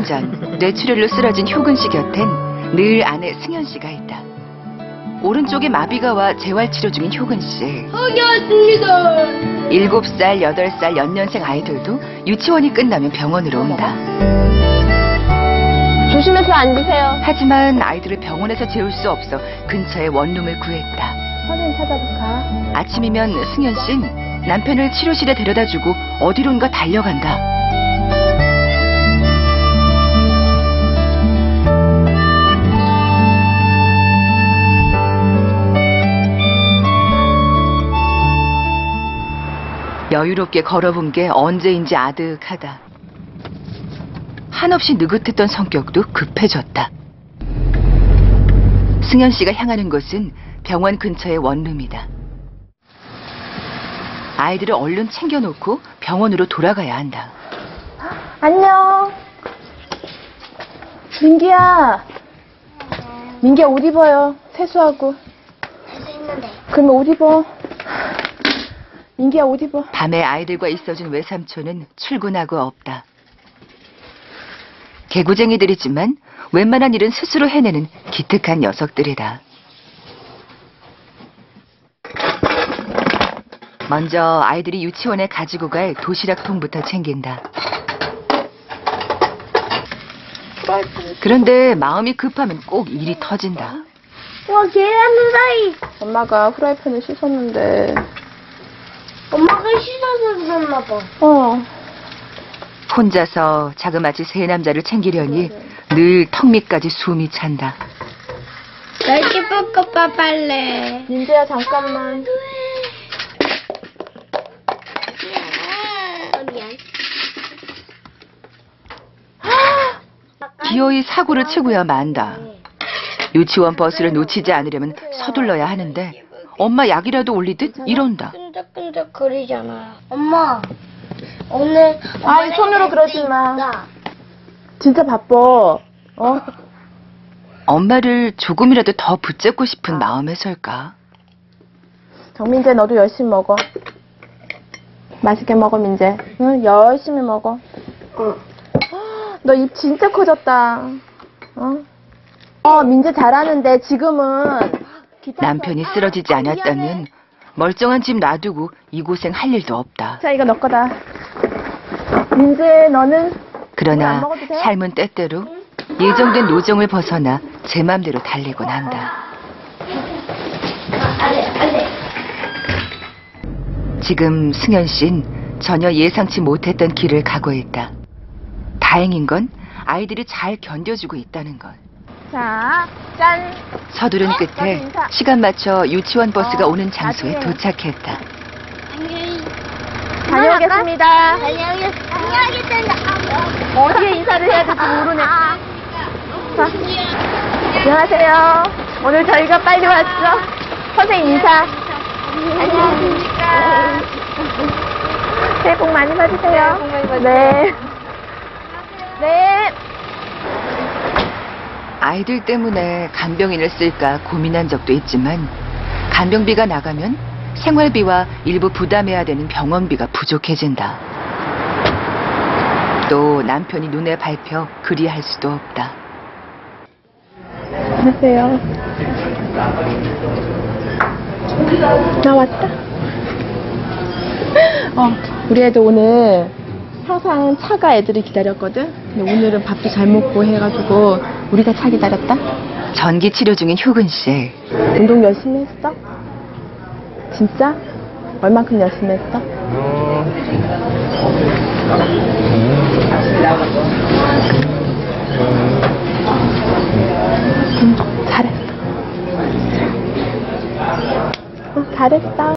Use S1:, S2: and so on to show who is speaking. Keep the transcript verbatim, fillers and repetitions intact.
S1: 전 뇌출혈로 쓰러진 효근 씨 곁엔 늘 아내 승현 씨가 있다. 오른쪽에 마비가 와 재활치료 중인 효근 씨.
S2: 다녀왔습니다.
S1: 일곱 살, 여덟 살 연년생 아이들도 유치원이 끝나면 병원으로 온다.
S2: 조심해서 앉으세요.
S1: 하지만 아이들을 병원에서 재울 수 없어 근처에 원룸을 구했다.
S2: 선생님 찾아볼까?
S1: 아침이면 승현 씨는 남편을 치료실에 데려다주고 어디론가 달려간다. 여유롭게 걸어본 게 언제인지 아득하다. 한없이 느긋했던 성격도 급해졌다. 승현 씨가 향하는 곳은 병원 근처의 원룸이다. 아이들을 얼른 챙겨놓고 병원으로 돌아가야 한다.
S2: 안녕. 민기야. 민기야 옷 입어요. 세수하고.
S3: 세수했는데.
S2: 그러면 옷 입어. 민기야 옷 입어.
S1: 밤에 아이들과 있어준 외삼촌은 출근하고 없다. 개구쟁이들이지만 웬만한 일은 스스로 해내는 기특한 녀석들이다. 먼저 아이들이 유치원에 가지고 갈 도시락통부터 챙긴다. 그런데 마음이 급하면 꼭 일이 터진다.
S3: 와, 계란 후라이.
S2: 엄마가 후라이팬을 씻었는데.
S3: 엄마가 씻어서 그랬나 봐.
S2: 어.
S1: 혼자서 자그마치 세 남자를 챙기려니 늘 턱 밑까지 숨이 찬다.
S3: 날개 뽀뽀빠 빨래.
S2: 민재야 잠깐만.
S3: 미안.
S1: 기어이 사고를 치고야 만다. 유치원 버스를 놓치지 않으려면 서둘러야 하는데 엄마 약이라도 올리듯 이런다.
S3: 끈적끈적 거리잖아. 엄마, 오늘
S2: 아이, 손으로 그러지 마. 진짜 바빠. 어?
S1: 엄마를 조금이라도 더 붙잡고 싶은 마음에설까?
S2: 정민재 너도 열심히 먹어. 맛있게 먹어 민재. 응, 열심히 먹어. 너 입 진짜 커졌다. 어? 어, 민재 잘하는데 지금은
S1: 남편이 쓰러지지 않았다면 멀쩡한 집 놔두고 이 고생 할 일도 없다.
S2: 자, 이거 너 거다. 민재, 너는?
S1: 그러나
S2: 안 먹어도 돼?
S1: 삶은 때때로 예정된 노정을 벗어나 제 맘대로 달리곤 한다.
S3: 안돼, 안돼.
S1: 지금 승현 씨는 전혀 예상치 못했던 길을 가고 있다. 다행인 건 아이들이 잘 견뎌주고 있다는 것.
S2: 자, 짠.
S1: 서두른 끝에 시간 맞춰 유치원 버스가
S2: 어,
S1: 오는 장소에
S2: 나중에.
S1: 도착했다.
S3: 안녕히.
S2: 다녀오겠습니다.
S3: 안녕히. 안녕하겠습니다.
S2: 어디에 인사를 해야 될지 모르네. 자, 안녕하세요. 오늘 저희가 빨리 왔죠? 선생님 인사.
S3: 안녕하십니까.
S2: 새해 복 많이 받으세요. 네. 네.
S1: 아이들 때문에 간병인을 쓸까 고민한 적도 있지만 간병비가 나가면 생활비와 일부 부담해야 되는 병원비가 부족해진다. 또 남편이 눈에 밟혀 그리할 수도 없다.
S2: 안녕하세요. 나 왔다. 어, 우리 애들 오늘 항상 차가 애들이 기다렸거든. 근데 오늘은 밥도 잘 먹고 해가지고 우리가 차 기다렸다.
S1: 전기 치료 중인 효근 씨.
S2: 운동 열심히 했어? 진짜? 얼만큼 열심히 했어? 응, 잘했어. 어, 잘했어.